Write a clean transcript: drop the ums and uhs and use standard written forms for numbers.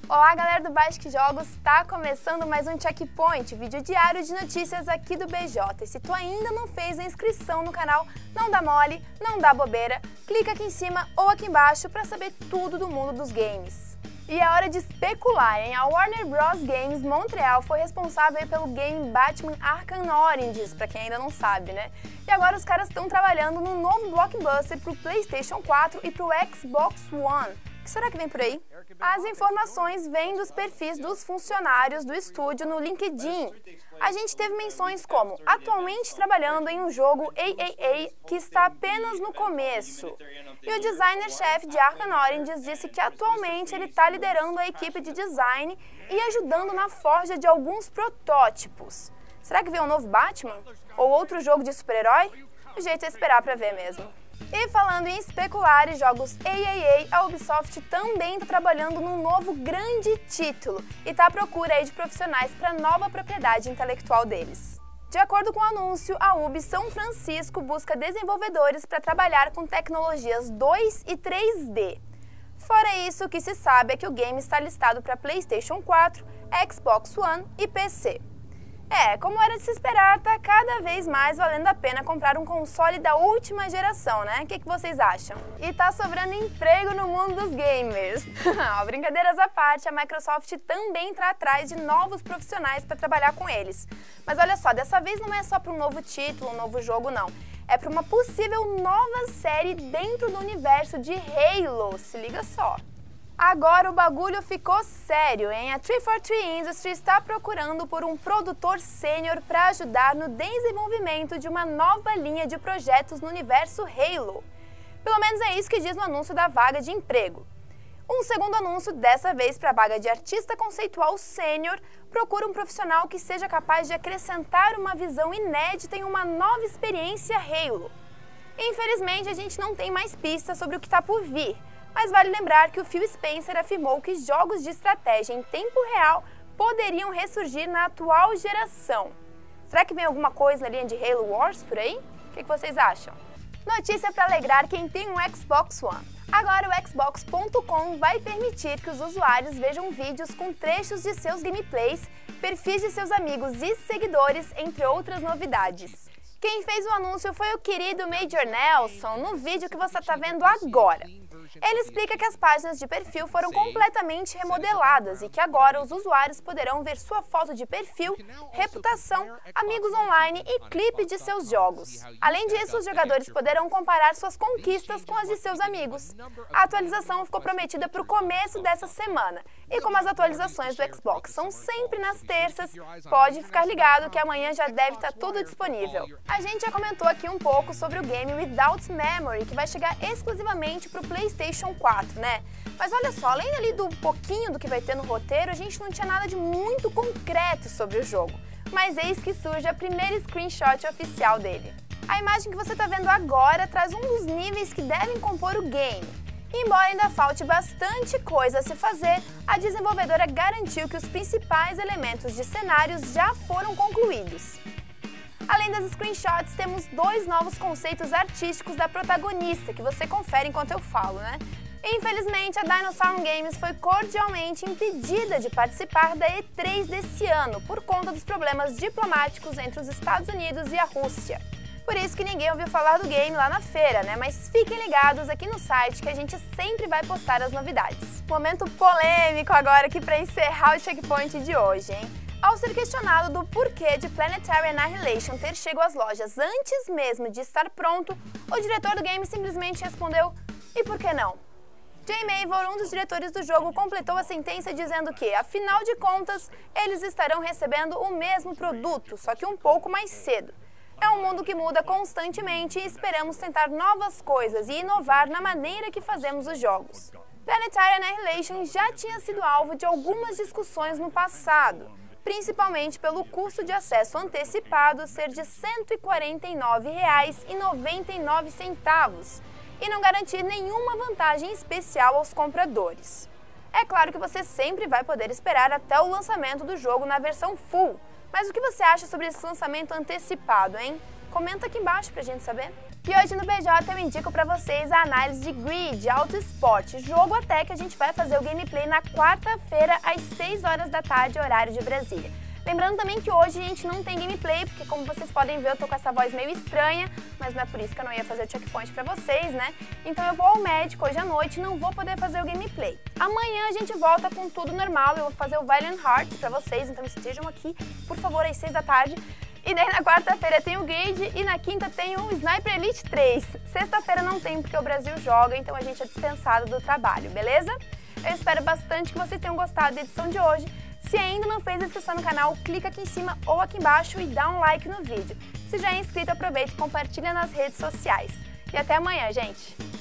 Olá galera do Basic Jogos, tá começando mais um Checkpoint, vídeo diário de notícias aqui do BJ. E se tu ainda não fez a inscrição no canal, não dá mole, não dá bobeira, clica aqui em cima ou aqui embaixo pra saber tudo do mundo dos games. E é hora de especular, hein? A Warner Bros. Games Montreal foi responsável pelo game Batman Arkham Origins, pra quem ainda não sabe, né? E agora os caras estão trabalhando num novo blockbuster pro PlayStation 4 e pro Xbox One. O que será que vem por aí? As informações vêm dos perfis dos funcionários do estúdio no LinkedIn. A gente teve menções como atualmente trabalhando em um jogo AAA que está apenas no começo. E o designer-chefe de Arkham Origins disse que atualmente ele está liderando a equipe de design e ajudando na forja de alguns protótipos. Será que vem um novo Batman? Ou outro jogo de super-herói? O jeito é esperar para ver mesmo. E falando em especular e jogos AAA, a Ubisoft também está trabalhando num novo grande título e está à procura aí de profissionais para a nova propriedade intelectual deles. De acordo com o anúncio, a Ubi São Francisco busca desenvolvedores para trabalhar com tecnologias 2 e 3D. Fora isso, o que se sabe é que o game está listado para PlayStation 4, Xbox One e PC. Como era de se esperar, tá cada vez mais valendo a pena comprar um console da última geração, né? O que vocês acham? E tá sobrando emprego no mundo dos gamers. Brincadeiras à parte, a Microsoft também está atrás de novos profissionais para trabalhar com eles. Mas olha só, dessa vez não é só para um novo título, um novo jogo, não. É para uma possível nova série dentro do universo de Halo, se liga só. Agora o bagulho ficou sério, hein? A 343 Industries está procurando por um produtor sênior para ajudar no desenvolvimento de uma nova linha de projetos no universo Halo. Pelo menos é isso que diz no anúncio da vaga de emprego. Um segundo anúncio, dessa vez para a vaga de artista conceitual sênior, procura um profissional que seja capaz de acrescentar uma visão inédita em uma nova experiência Halo. Infelizmente, a gente não tem mais pistas sobre o que está por vir. Mas vale lembrar que o Phil Spencer afirmou que jogos de estratégia em tempo real poderiam ressurgir na atual geração. Será que vem alguma coisa na linha de Halo Wars por aí? O que vocês acham? Notícia para alegrar quem tem um Xbox One. Agora o Xbox.com vai permitir que os usuários vejam vídeos com trechos de seus gameplays, perfis de seus amigos e seguidores, entre outras novidades. Quem fez o anúncio foi o querido Major Nelson, no vídeo que você está vendo agora. Ele explica que as páginas de perfil foram completamente remodeladas e que agora os usuários poderão ver sua foto de perfil, reputação, amigos online e clipe de seus jogos. Além disso, os jogadores poderão comparar suas conquistas com as de seus amigos. A atualização ficou prometida para o começo dessa semana. E como as atualizações do Xbox são sempre nas terças, pode ficar ligado que amanhã já deve estar tudo disponível. A gente já comentou aqui um pouco sobre o game Without Memory, que vai chegar exclusivamente para o PlayStation 4, né? Mas olha só, além ali do pouquinho do que vai ter no roteiro, a gente não tinha nada de muito concreto sobre o jogo. Mas eis que surge a primeira screenshot oficial dele. A imagem que você está vendo agora traz um dos níveis que devem compor o game. Embora ainda falte bastante coisa a se fazer, a desenvolvedora garantiu que os principais elementos de cenários já foram concluídos. Além das screenshots, temos dois novos conceitos artísticos da protagonista, que você confere enquanto eu falo, né? Infelizmente, a Dinosaur Games foi cordialmente impedida de participar da E3 desse ano, por conta dos problemas diplomáticos entre os Estados Unidos e a Rússia. Por isso que ninguém ouviu falar do game lá na feira, né? Mas fiquem ligados aqui no site que a gente sempre vai postar as novidades. Momento polêmico agora aqui para encerrar o checkpoint de hoje, hein? Ao ser questionado do porquê de Planetary Annihilation ter chego às lojas antes mesmo de estar pronto, o diretor do game simplesmente respondeu: e por que não? Jay Mavor, um dos diretores do jogo, completou a sentença dizendo que, afinal de contas, eles estarão recebendo o mesmo produto, só que um pouco mais cedo. É um mundo que muda constantemente e esperamos tentar novas coisas e inovar na maneira que fazemos os jogos. Planetary Annihilation já tinha sido alvo de algumas discussões no passado, principalmente pelo custo de acesso antecipado ser de R$ 149,99 e não garantir nenhuma vantagem especial aos compradores. É claro que você sempre vai poder esperar até o lançamento do jogo na versão full, mas o que você acha sobre esse lançamento antecipado, hein? Comenta aqui embaixo pra gente saber. E hoje no BJ eu indico pra vocês a análise de Grid, Auto Esporte, jogo até que a gente vai fazer o gameplay na quarta-feira às 6 horas da tarde, horário de Brasília. Lembrando também que hoje a gente não tem gameplay, porque como vocês podem ver eu tô com essa voz meio estranha, mas não é por isso que eu não ia fazer o checkpoint pra vocês, né? Então eu vou ao médico hoje à noite e não vou poder fazer o gameplay. Amanhã a gente volta com tudo normal, eu vou fazer o Valiant Hearts pra vocês, então estejam aqui, por favor, às 6 da tarde. E daí na quarta-feira tem o Grid e na quinta tem o Sniper Elite 3. Sexta-feira não tem porque o Brasil joga, então a gente é dispensado do trabalho, beleza? Eu espero bastante que vocês tenham gostado da edição de hoje. Se ainda não fez inscrição no canal, clica aqui em cima ou aqui embaixo e dá um like no vídeo. Se já é inscrito, aproveita e compartilha nas redes sociais. E até amanhã, gente!